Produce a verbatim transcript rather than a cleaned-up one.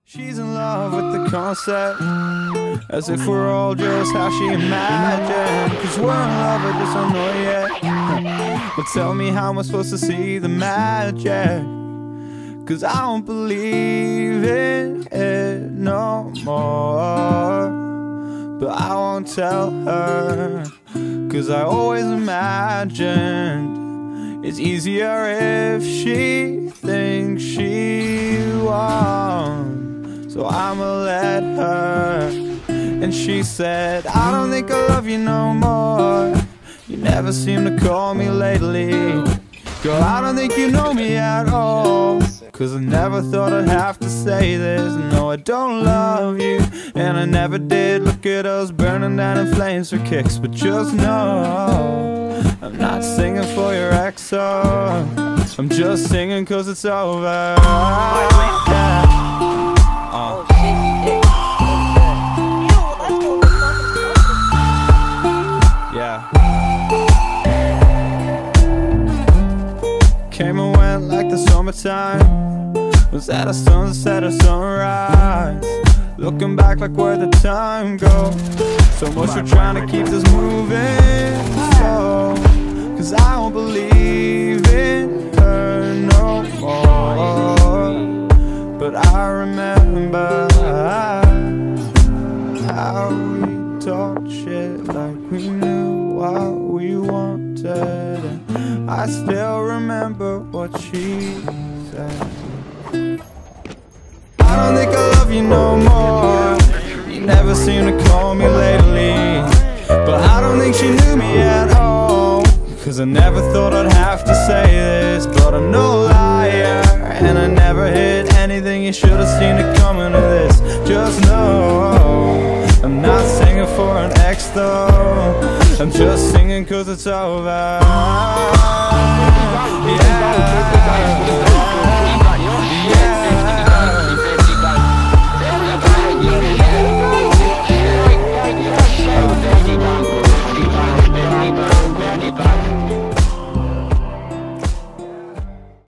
She's in love with the concept, as if we're all just how she imagined. Cause we're in love, I just don't know yet. But tell me, how am I supposed to see the magic? Cause I don't believe in it no more. But I won't tell her, cause I always imagined it's easier if she thinks she won. So I'ma let her. And she said, I don't think I love you no more. You never seem to call me lately. Girl, I don't think you know me at all. Cause I never thought I'd have to say this. No, I don't love you, and I never did. Look at us burning down in flames for kicks. But just know, I'm not singing for your ex, oh. I'm just singing cause it's over. Yeah. Uh. Yeah. Came and went like the summertime. Was at a sunset or sunrise. Looking back like where the time goes. So much for trying to keep this moving slow. Cause I don't believe in her no more. But I remember how we talked shit like we knew what we wanted. And I still remember what she said. I don't think I love you no more. You never seem to call me lately. But I don't think she knew me at all. Cause I never thought I'd have to say this. But I'm no liar, and I never hid anything. You should have seen it coming to this. Just know, I'm not singing for an ex though. I'm just singing cause it's over. Yeah.